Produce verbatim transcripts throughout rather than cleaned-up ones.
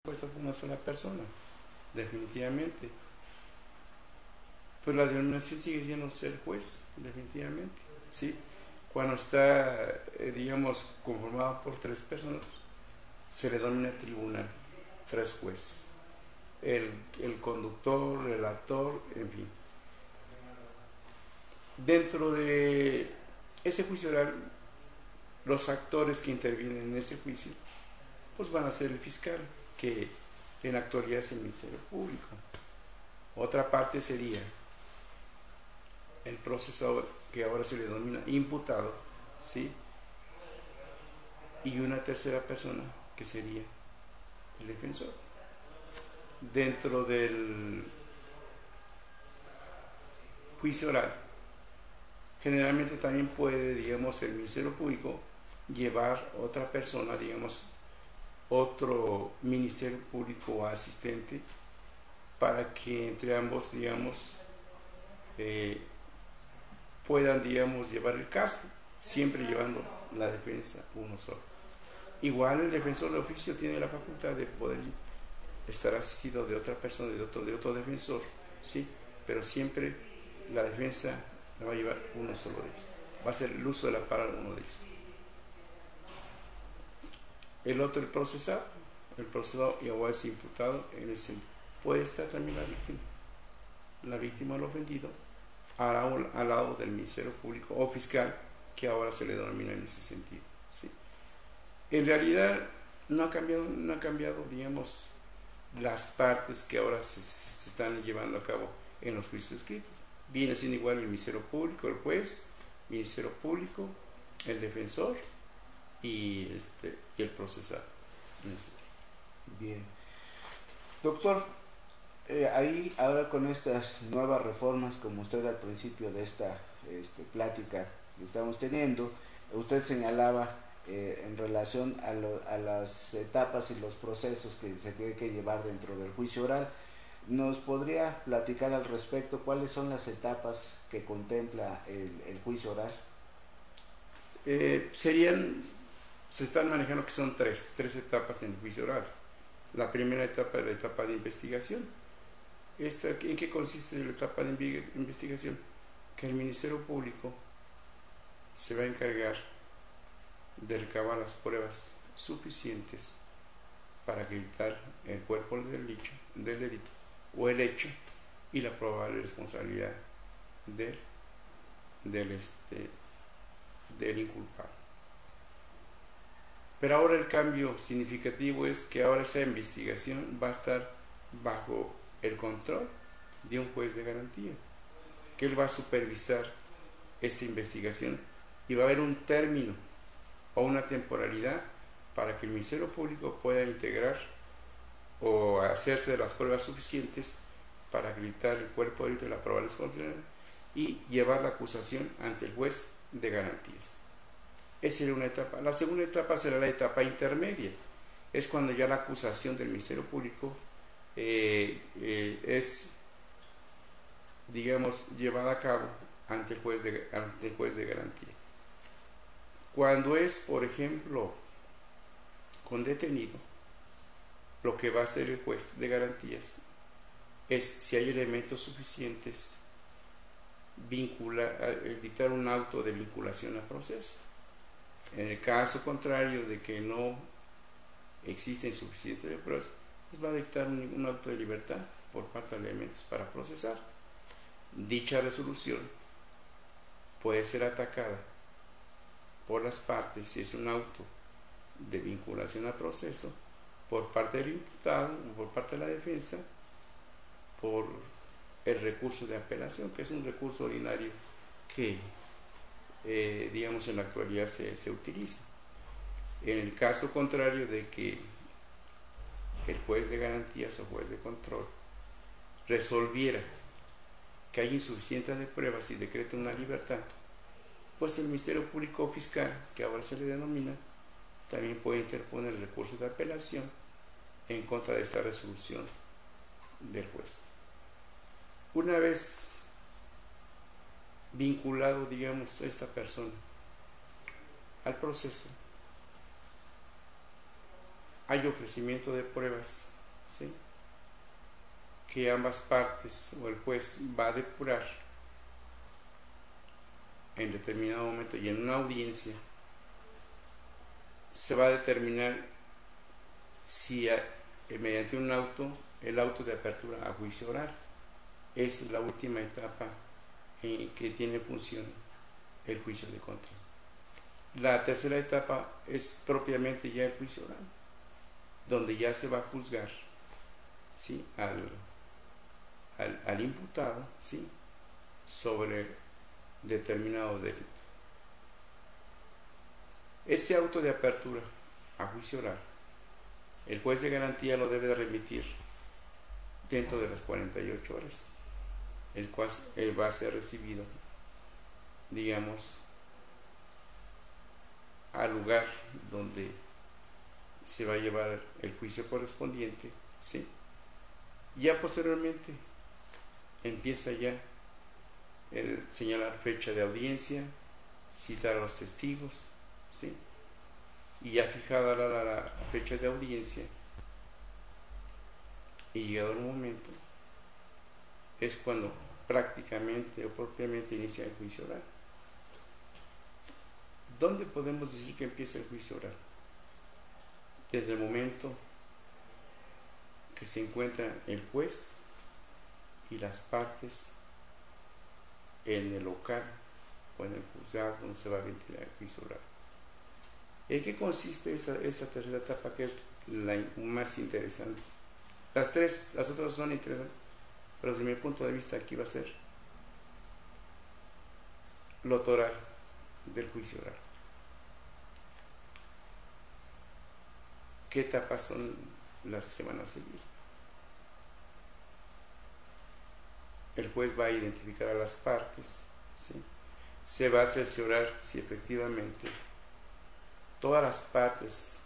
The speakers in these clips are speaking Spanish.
compuesta por una sola persona, definitivamente. Pues la denominación sigue siendo ser juez, definitivamente, ¿sí? Cuando está, eh, digamos, conformado por tres personas, se le denomina tribunal, tres jueces. El, el conductor, relator, en fin. Dentro de ese juicio oral, los actores que intervienen en ese juicio, pues van a ser el fiscal, que en la actualidad es el Ministerio Público. Otra parte sería el procesador, que ahora se le denomina imputado, ¿sí? Y una tercera persona, que sería el defensor. Dentro del juicio oral, generalmente también puede, digamos, el Ministerio Público llevar otra persona, digamos, otro Ministerio Público o asistente, para que entre ambos, digamos, eh, puedan, digamos, llevar el caso, siempre llevando la defensa uno solo. Igual el defensor de oficio tiene la facultad de poder estar asistido de otra persona, de otro, de otro defensor, ¿sí? Pero siempre la defensa la va a llevar uno solo de ellos. Va a ser el uso de la palabra uno de ellos. El otro, el procesado, el procesado y ahora es imputado en ese. Puede estar también la víctima. La víctima del ofendido al, al lado del Ministerio Público o fiscal, que ahora se le denomina en ese sentido, ¿sí? En realidad no ha cambiado, no ha cambiado, digamos, las partes que ahora se, se están llevando a cabo en los juicios escritos. Viene siendo igual el Ministerio Público, el juez, el Ministerio Público, el defensor y, este, y el procesado. Bien. Doctor, eh, ahí ahora con estas nuevas reformas, como usted al principio de esta este, plática que estamos teniendo, usted señalaba eh, en relación a, lo, a las etapas y los procesos que se tiene que llevar dentro del juicio oral. ¿Nos podría platicar al respecto cuáles son las etapas que contempla el, el juicio oral? Eh, serían, se están manejando que son tres, tres etapas en el juicio oral. La primera etapa es la etapa de investigación. Esta, ¿en qué consiste la etapa de investigación? Que el Ministerio Público se va a encargar de recabar las pruebas suficientes para acreditar el cuerpo del delito, del delito o el hecho y la probable responsabilidad del, del, este, del inculpado. Pero ahora el cambio significativo es que ahora esa investigación va a estar bajo el control de un juez de garantía, que él va a supervisar esta investigación y va a haber un término o una temporalidad para que el Ministerio Público pueda integrar o hacerse de las pruebas suficientes para acreditar el cuerpo de delito y la probable responsabilidad y llevar la acusación ante el juez de garantías. Esa sería una etapa. La segunda etapa será la etapa intermedia. Es cuando ya la acusación del Ministerio Público eh, eh, es, digamos, llevada a cabo ante el juez de, ante el juez de garantía. Cuando es, por ejemplo, con detenido, lo que va a hacer el juez de garantías es, si hay elementos suficientes, vincular, dictar un auto de vinculación al proceso. En el caso contrario de que no existen suficientes pruebas, pues va a dictar un, un auto de libertad por parte de elementos para procesar. Dicha resolución puede ser atacada por las partes, si es un auto de vinculación al proceso, por parte del imputado o por parte de la defensa, por el recurso de apelación, que es un recurso ordinario que Eh, digamos en la actualidad se, se utiliza. En el caso contrario de que el juez de garantías o juez de control resolviera que hay insuficiencia de pruebas y decreta una libertad, pues el Ministerio Público Fiscal, que ahora se le denomina, también puede interponer el recurso de apelación en contra de esta resolución del juez. Una vez vinculado, digamos, a esta persona al proceso, hay ofrecimiento de pruebas ¿sí?, que ambas partes o el juez va a depurar en determinado momento, y en una audiencia se va a determinar si a, eh, mediante un auto, el auto de apertura a juicio oral es la última etapa en que tiene función el juicio de control. La tercera etapa es propiamente ya el juicio oral, donde ya se va a juzgar, ¿sí?, al, al, al imputado, ¿sí?, sobre determinado delito. Ese auto de apertura a juicio oral, el juez de garantía lo debe de remitir dentro de las cuarenta y ocho horas, el cual eh, va a ser recibido, digamos, al lugar donde se va a llevar el juicio correspondiente, ¿sí? Ya posteriormente empieza ya el señalar fecha de audiencia, citar a los testigos, ¿sí? Y ya fijada la, la, la fecha de audiencia y llegado el momento, es cuando prácticamente o propiamente inicia el juicio oral. ¿Dónde podemos decir que empieza el juicio oral? Desde el momento que se encuentran el juez y las partes en el local o en el juzgado donde se va a ventilar el juicio oral. ¿En qué consiste esta, esta tercera etapa, que es la más interesante? Las tres, las otras son interesantes, pero desde mi punto de vista aquí va a ser lo toral del juicio oral. ¿Qué etapas son las que se van a seguir? El juez va a identificar a las partes, ¿sí? Se va a cerciorar si efectivamente todas las partes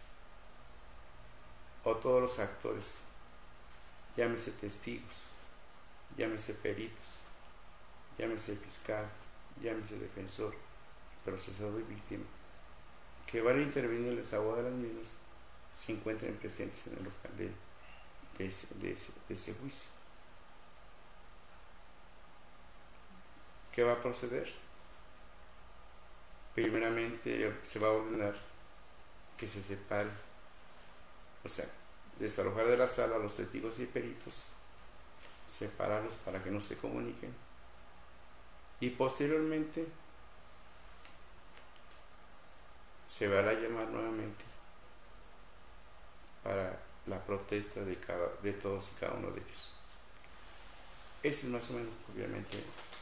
o todos los actores, llámese testigos, llámese peritos, llámese fiscal, llámese defensor, procesador y víctima, que van a intervenir en el desahogo de las mismas, se encuentren presentes en el local de, de, ese, de, ese, de ese juicio. ¿Qué va a proceder? Primeramente se va a ordenar que se separe, o sea, desalojar de la sala a los testigos y peritos, separarlos para que no se comuniquen, y posteriormente se va a llamar nuevamente para la protesta de, cada, de todos y cada uno de ellos. Esa es más o menos, obviamente,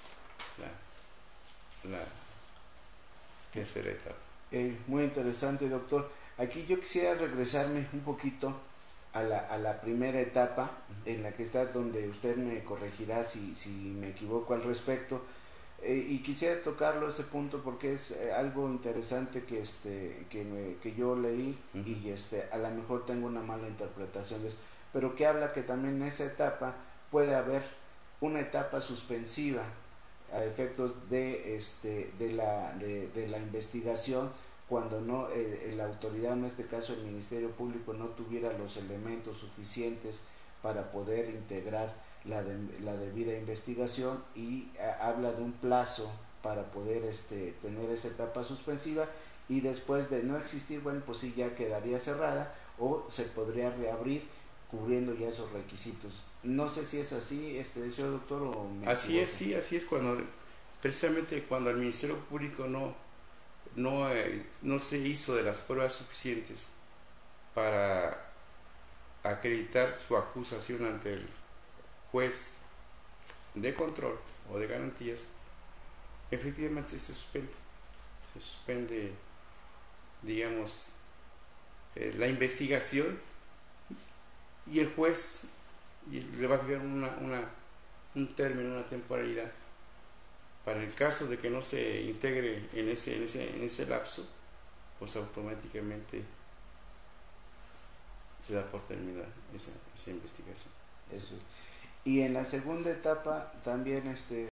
la, la tercera etapa. Eh, muy interesante, doctor. Aquí yo quisiera regresarme un poquito a la, a la primera etapa, uh-huh, en la que está, donde usted me corregirá si, si me equivoco al respecto. Eh, y quisiera tocarlo ese punto porque es eh, algo interesante que este que, me, que yo leí, uh-huh, y este a lo mejor tengo una mala interpretación de eso, pero que habla que también en esa etapa puede haber una etapa suspensiva a efectos de este de la de, de la investigación, cuando no eh, la autoridad, en este caso el Ministerio Público, no tuviera los elementos suficientes para poder integrar la, de, la debida investigación, y a, habla de un plazo para poder este tener esa etapa suspensiva, y después de no existir, bueno, pues sí, ya quedaría cerrada o se podría reabrir cubriendo ya esos requisitos. No sé si es así, este señor doctor, o me así equivoco. es, sí, así es, cuando precisamente cuando el Ministerio Público no no, eh, no se hizo de las pruebas suficientes para acreditar su acusación ante el juez de control o de garantías, efectivamente se suspende, se suspende, digamos, eh, la investigación, y el juez y le va a fijar una, una, un término, una temporalidad. Para el caso de que no se integre en ese, en ese, en ese lapso, pues automáticamente se da por terminar esa, esa investigación. Eso. Y en la segunda etapa también este